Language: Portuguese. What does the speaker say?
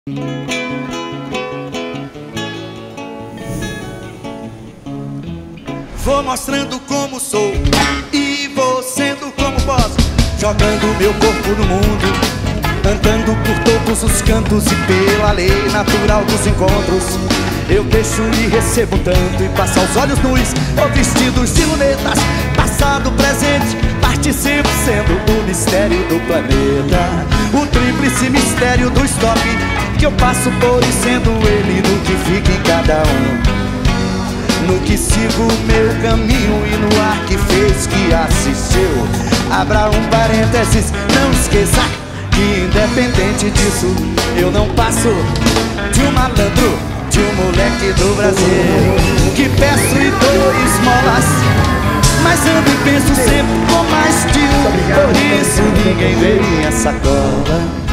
Vou mostrando como sou e vou sendo como posso, jogando meu corpo no mundo, andando por todos os cantos e pela lei natural dos encontros. Eu deixo e recebo tanto e passo aos olhos nus ou vestidos de lunetas. Passado, presente, participo sendo o mistério do planeta. O tríplice mistério do stop, que eu passo por e sendo ele no que fica em cada um. No que sigo o meu caminho e no ar que fez, que assistiu. Abra um parênteses, não esqueça que independente disso eu não passo de um malandro, de um moleque do Brasil, que peço e dou esmolas, mas ando e penso sempre com mais de um. Por isso ninguém vê minha sacola.